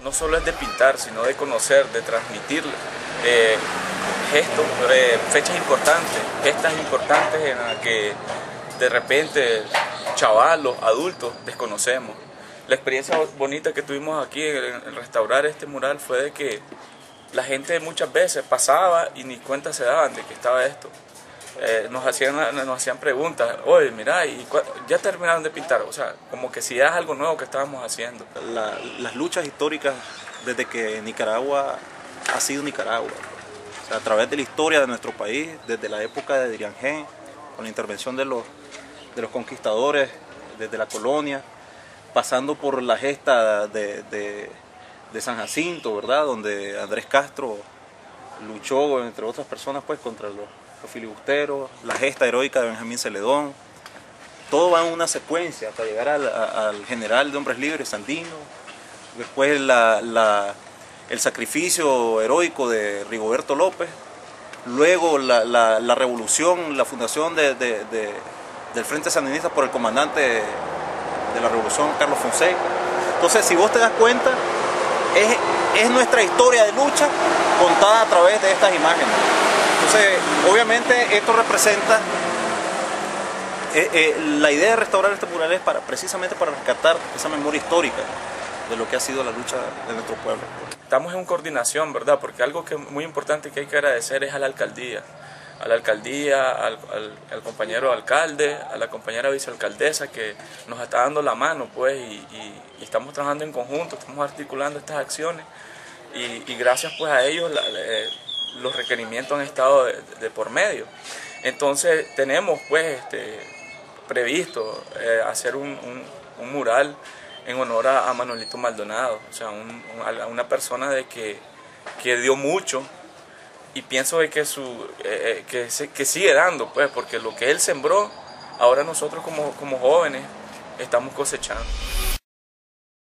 no solo es de pintar, sino de conocer, de transmitir gestos, fechas importantes, gestas importantes en las que de repente chavalos, adultos desconocemos. La experiencia bonita que tuvimos aquí en restaurar este mural fue de que la gente muchas veces pasaba y ni cuenta se daban de que estaba esto. Nos hacían preguntas, oye, mira, ¿ya terminaron de pintar? O sea, como que si es algo nuevo que estábamos haciendo. Las luchas históricas desde que Nicaragua ha sido Nicaragua, o sea, a través de la historia de nuestro país, desde la época de Diriangén, con la intervención de los conquistadores, desde la colonia, pasando por la gesta de San Jacinto, ¿verdad? Donde Andrés Castro luchó, entre otras personas, pues, contra los filibusteros, la gesta heroica de Benjamín Celedón. Todo va en una secuencia hasta llegar al general de Hombres Libres, Sandino, después el sacrificio heroico de Rigoberto López, luego la revolución, la fundación del Frente Sandinista por el comandante de la revolución, Carlos Fonseca. Entonces, si vos te das cuenta, es nuestra historia de lucha contada a través de estas imágenes. Entonces, obviamente esto representa, la idea de restaurar este mural es precisamente para rescatar esa memoria histórica de lo que ha sido la lucha de nuestro pueblo. Estamos en coordinación, ¿verdad? Porque algo que muy importante que hay que agradecer es a la alcaldía, al compañero alcalde, a la compañera vicealcaldesa que nos está dando la mano, pues, y estamos trabajando en conjunto, estamos articulando estas acciones y gracias pues a ellos los requerimientos han estado de por medio. Entonces tenemos pues previsto hacer un mural en honor a Manuelito Maldonado, o sea, a una persona que dio mucho. Y pienso de que sigue dando, pues, porque lo que él sembró, ahora nosotros como jóvenes estamos cosechando.